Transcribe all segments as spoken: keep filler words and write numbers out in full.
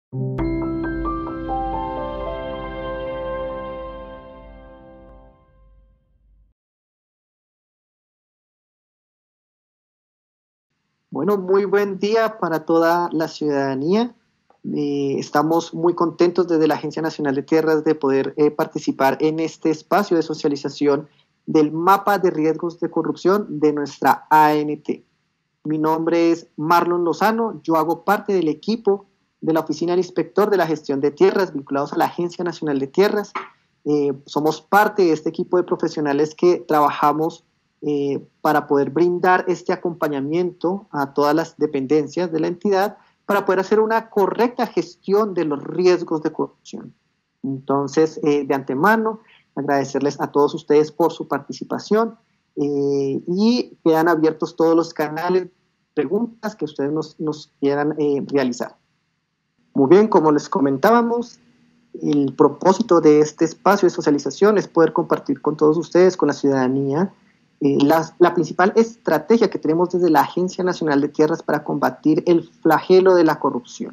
Bueno, muy buen día para toda la ciudadanía. Eh, estamos muy contentos desde la Agencia Nacional de Tierras de poder eh, participar en este espacio de socialización del mapa de riesgos de corrupción de nuestra A N T. Mi nombre es Marlon Lozano, yo hago parte del equipo de la Oficina del Inspector de la Gestión de Tierras vinculados a la Agencia Nacional de Tierras. Eh, somos parte de este equipo de profesionales que trabajamos eh, para poder brindar este acompañamiento a todas las dependencias de la entidad para poder hacer una correcta gestión de los riesgos de corrupción. Entonces, eh, de antemano, agradecerles a todos ustedes por su participación eh, y quedan abiertos todos los canales, preguntas que ustedes nos, nos quieran eh, realizar. Muy bien, como les comentábamos, el propósito de este espacio de socialización es poder compartir con todos ustedes, con la ciudadanía, eh, la, la principal estrategia que tenemos desde la Agencia Nacional de Tierras para combatir el flagelo de la corrupción.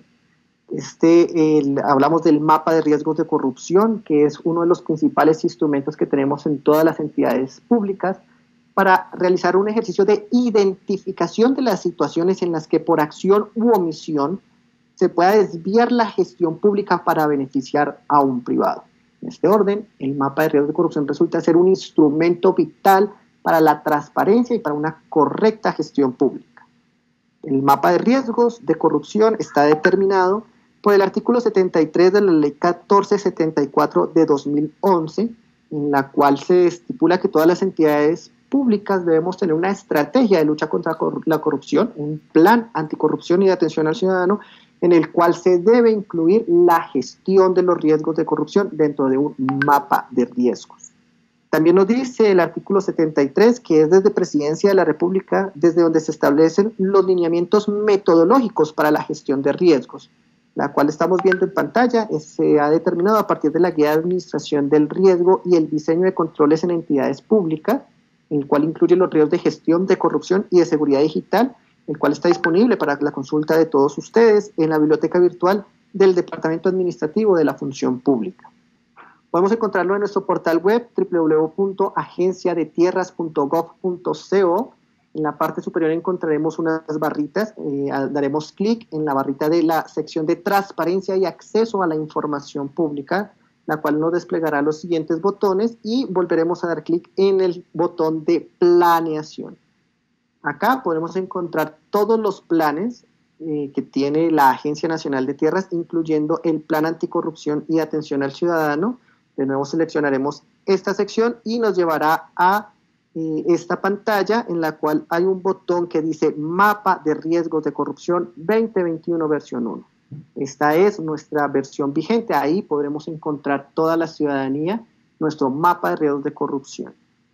Este, el, hablamos del mapa de riesgos de corrupción, que es uno de los principales instrumentos que tenemos en todas las entidades públicas para realizar un ejercicio de identificación de las situaciones en las que por acción u omisión se pueda desviar la gestión pública para beneficiar a un privado. En este orden, el mapa de riesgos de corrupción resulta ser un instrumento vital para la transparencia y para una correcta gestión pública. El mapa de riesgos de corrupción está determinado por el artículo setenta y tres de la Ley catorce setenta y cuatro de dos mil once, en la cual se estipula que todas las entidades públicas debemos tener una estrategia de lucha contra la corrupción, un plan anticorrupción y de atención al ciudadano, en el cual se debe incluir la gestión de los riesgos de corrupción dentro de un mapa de riesgos. También nos dice el artículo setenta y tres que es desde Presidencia de la República desde donde se establecen los lineamientos metodológicos para la gestión de riesgos, la cual estamos viendo en pantalla. Se ha determinado a partir de la Guía de Administración del Riesgo y el diseño de controles en entidades públicas, el cual incluye los riesgos de gestión de corrupción y de seguridad digital, el cual está disponible para la consulta de todos ustedes en la biblioteca virtual del Departamento Administrativo de la Función Pública. Podemos encontrarlo en nuestro portal web doble u doble u doble u punto agencia de tierras punto gov punto co. En la parte superior encontraremos unas barritas, eh, daremos clic en la barrita de la sección de transparencia y acceso a la información pública, la cual nos desplegará los siguientes botones y volveremos a dar clic en el botón de planeación. Acá podremos encontrar todos los planes eh, que tiene la Agencia Nacional de Tierras, incluyendo el Plan Anticorrupción y Atención al Ciudadano. De nuevo seleccionaremos esta sección y nos llevará a eh, esta pantalla en la cual hay un botón que dice Mapa de Riesgos de Corrupción veinte veintiuno versión uno. Esta es nuestra versión vigente. Ahí podremos encontrar toda la ciudadanía, nuestro mapa de riesgos de corrupción.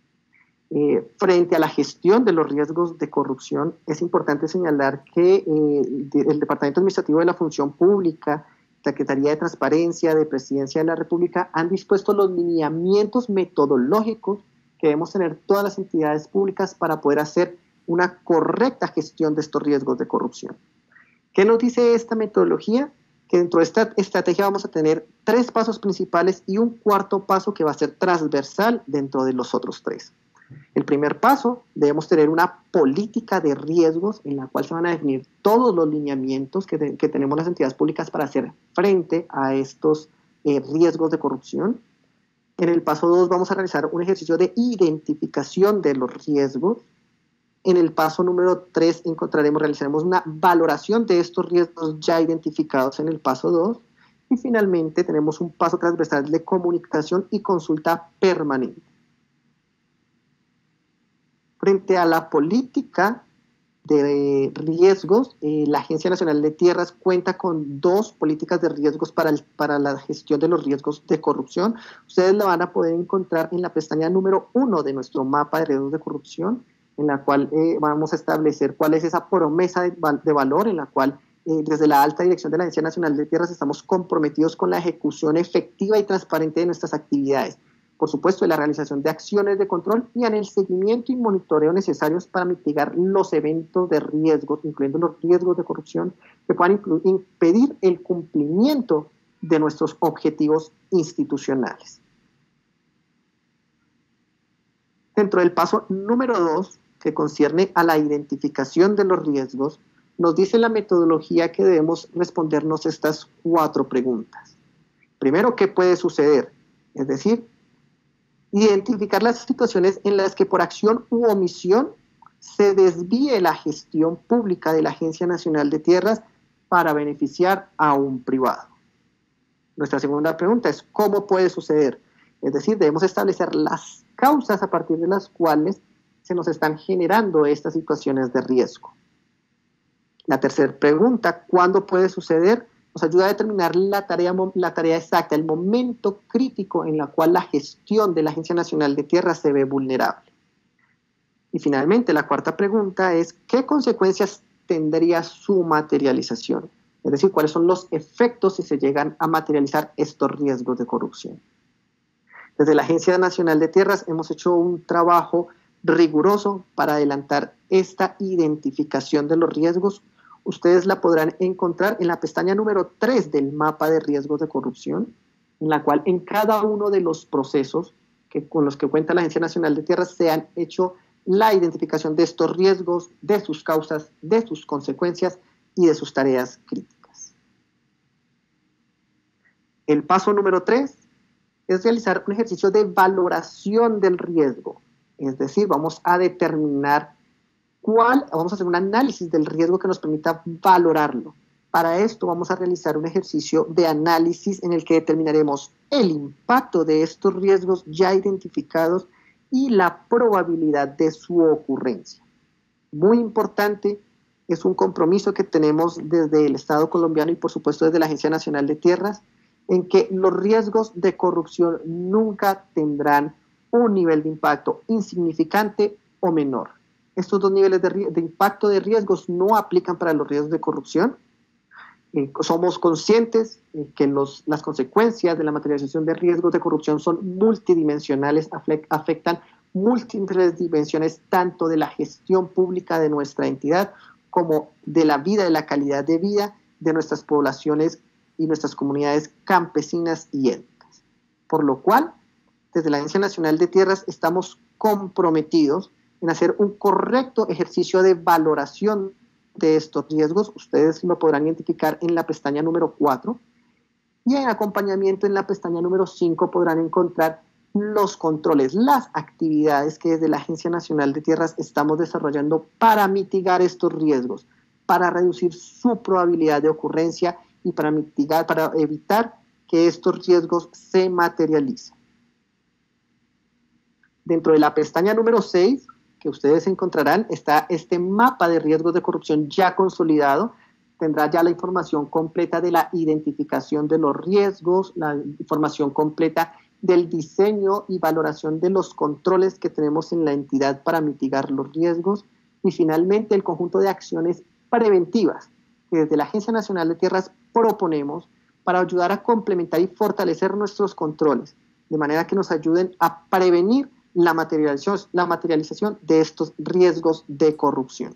Eh, frente a la gestión de los riesgos de corrupción, es importante señalar que eh, el Departamento Administrativo de la Función Pública, Secretaría de Transparencia, de Presidencia de la República, han dispuesto los lineamientos metodológicos que debemos tener todas las entidades públicas para poder hacer una correcta gestión de estos riesgos de corrupción. ¿Qué nos dice esta metodología? Que dentro de esta estrategia vamos a tener tres pasos principales y un cuarto paso que va a ser transversal dentro de los otros tres. El primer paso, debemos tener una política de riesgos en la cual se van a definir todos los lineamientos que, de, que tenemos las entidades públicas para hacer frente a estos eh, riesgos de corrupción. En el paso dos vamos a realizar un ejercicio de identificación de los riesgos. En el paso número tres encontraremos, realizaremos una valoración de estos riesgos ya identificados en el paso dos. Y finalmente tenemos un paso transversal de comunicación y consulta permanente. Frente a la política de riesgos, eh, la Agencia Nacional de Tierras cuenta con dos políticas de riesgos para, el, para la gestión de los riesgos de corrupción. Ustedes la van a poder encontrar en la pestaña número uno de nuestro mapa de riesgos de corrupción, en la cual eh, vamos a establecer cuál es esa promesa de, de valor, en la cual eh, desde la alta dirección de la Agencia Nacional de Tierras estamos comprometidos con la ejecución efectiva y transparente de nuestras actividades, por supuesto, en la realización de acciones de control y en el seguimiento y monitoreo necesarios para mitigar los eventos de riesgo, incluyendo los riesgos de corrupción, que puedan impedir el cumplimiento de nuestros objetivos institucionales. Dentro del paso número dos, que concierne a la identificación de los riesgos, nos dice la metodología que debemos respondernos estas cuatro preguntas. Primero, ¿qué puede suceder? Es decir, identificar las situaciones en las que por acción u omisión se desvíe la gestión pública de la Agencia Nacional de Tierras para beneficiar a un privado. Nuestra segunda pregunta es, ¿cómo puede suceder? Es decir, debemos establecer las causas a partir de las cuales se nos están generando estas situaciones de riesgo. La tercera pregunta, ¿cuándo puede suceder? Nos ayuda a determinar la tarea, la tarea exacta, el momento crítico en el cual la gestión de la Agencia Nacional de Tierras se ve vulnerable. Y finalmente, la cuarta pregunta es, ¿qué consecuencias tendría su materialización? Es decir, ¿cuáles son los efectos si se llegan a materializar estos riesgos de corrupción? Desde la Agencia Nacional de Tierras hemos hecho un trabajo riguroso para adelantar esta identificación de los riesgos. Ustedes la podrán encontrar en la pestaña número tres del mapa de riesgos de corrupción, en la cual en cada uno de los procesos que, con los que cuenta la Agencia Nacional de Tierras se han hecho la identificación de estos riesgos, de sus causas, de sus consecuencias y de sus tareas críticas. El paso número tres es realizar un ejercicio de valoración del riesgo, es decir, vamos a determinar cuál, vamos a hacer un análisis del riesgo que nos permita valorarlo. Para esto vamos a realizar un ejercicio de análisis en el que determinaremos el impacto de estos riesgos ya identificados y la probabilidad de su ocurrencia. Muy importante, es un compromiso que tenemos desde el Estado colombiano y por supuesto desde la Agencia Nacional de Tierras, en que los riesgos de corrupción nunca tendrán un nivel de impacto insignificante o menor. Estos dos niveles de, de impacto de riesgos no aplican para los riesgos de corrupción. Eh, somos conscientes eh, que los, las consecuencias de la materialización de riesgos de corrupción son multidimensionales, afectan múltiples dimensiones tanto de la gestión pública de nuestra entidad como de la vida, de la calidad de vida de nuestras poblaciones y nuestras comunidades campesinas y étnicas. Por lo cual, desde la Agencia Nacional de Tierras estamos comprometidos en hacer un correcto ejercicio de valoración de estos riesgos. Ustedes lo podrán identificar en la pestaña número cuatro y en acompañamiento en la pestaña número cinco podrán encontrar los controles, las actividades que desde la Agencia Nacional de Tierras estamos desarrollando para mitigar estos riesgos, para reducir su probabilidad de ocurrencia y para mitigar, para evitar que estos riesgos se materialicen. Dentro de la pestaña número seis, que ustedes encontrarán, está este mapa de riesgos de corrupción ya consolidado. Tendrá ya la información completa de la identificación de los riesgos, la información completa del diseño y valoración de los controles que tenemos en la entidad para mitigar los riesgos y finalmente el conjunto de acciones preventivas que desde la Agencia Nacional de Tierras proponemos para ayudar a complementar y fortalecer nuestros controles, de manera que nos ayuden a prevenir la materialización, la materialización de estos riesgos de corrupción.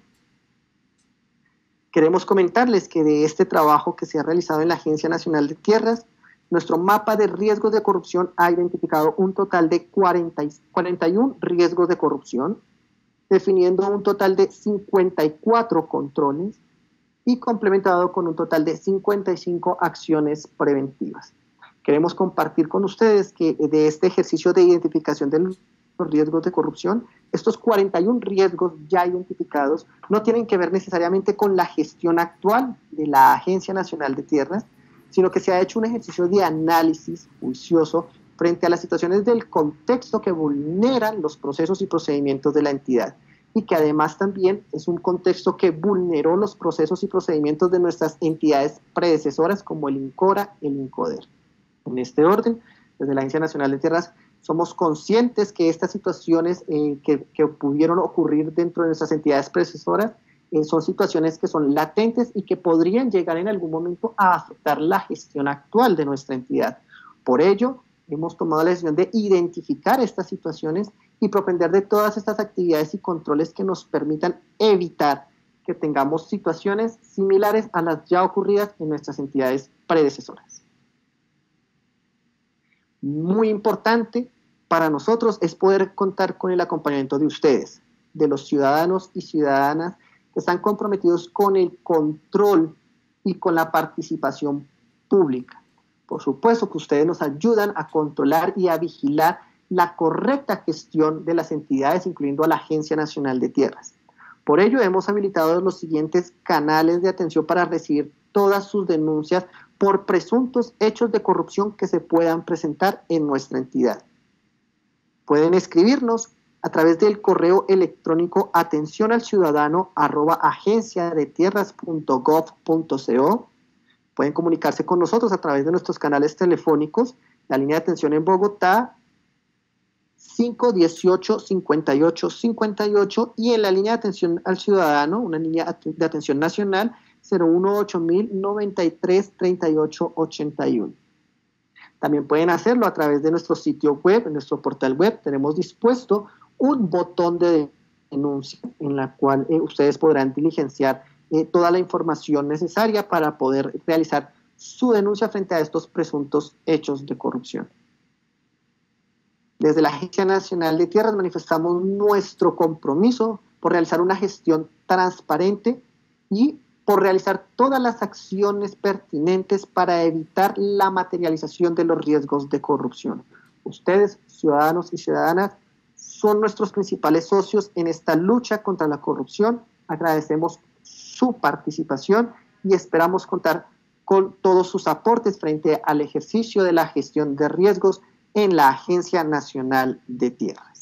Queremos comentarles que de este trabajo que se ha realizado en la Agencia Nacional de Tierras, nuestro mapa de riesgos de corrupción ha identificado un total de cuarenta, cuarenta y uno riesgos de corrupción, definiendo un total de cincuenta y cuatro controles y complementado con un total de cincuenta y cinco acciones preventivas. Queremos compartir con ustedes que de este ejercicio de identificación de los riesgos de corrupción, estos cuarenta y uno riesgos ya identificados no tienen que ver necesariamente con la gestión actual de la Agencia Nacional de Tierras, sino que se ha hecho un ejercicio de análisis juicioso frente a las situaciones del contexto que vulneran los procesos y procedimientos de la entidad y que además también es un contexto que vulneró los procesos y procedimientos de nuestras entidades predecesoras como el INCORA, el INCODER. En este orden, desde la Agencia Nacional de Tierras somos conscientes que estas situaciones eh, que, que pudieron ocurrir dentro de nuestras entidades predecesoras eh, son situaciones que son latentes y que podrían llegar en algún momento a afectar la gestión actual de nuestra entidad. Por ello, hemos tomado la decisión de identificar estas situaciones y propender de todas estas actividades y controles que nos permitan evitar que tengamos situaciones similares a las ya ocurridas en nuestras entidades predecesoras. Muy importante para nosotros es poder contar con el acompañamiento de ustedes, de los ciudadanos y ciudadanas que están comprometidos con el control y con la participación pública. Por supuesto que ustedes nos ayudan a controlar y a vigilar la correcta gestión de las entidades, incluyendo a la Agencia Nacional de Tierras. Por ello, hemos habilitado los siguientes canales de atención para recibir todas sus denuncias por presuntos hechos de corrupción que se puedan presentar en nuestra entidad. Pueden escribirnos a través del correo electrónico atención al ciudadano arroba agencia de tierras punto gov punto co. Pueden comunicarse con nosotros a través de nuestros canales telefónicos, la línea de atención en Bogotá, cinco dieciocho, cincuenta y ocho cincuenta y ocho, y en la línea de atención al ciudadano, una línea de atención nacional, cero uno ocho mil noventa y tres treinta y ocho ochenta y uno. También pueden hacerlo a través de nuestro sitio web, en nuestro portal web. Tenemos dispuesto un botón de denuncia en la cual eh, ustedes podrán diligenciar eh, toda la información necesaria para poder realizar su denuncia frente a estos presuntos hechos de corrupción. Desde la Agencia Nacional de Tierras manifestamos nuestro compromiso por realizar una gestión transparente y por realizar todas las acciones pertinentes para evitar la materialización de los riesgos de corrupción. Ustedes, ciudadanos y ciudadanas, son nuestros principales socios en esta lucha contra la corrupción. Agradecemos su participación y esperamos contar con todos sus aportes frente al ejercicio de la gestión de riesgos en la Agencia Nacional de Tierras.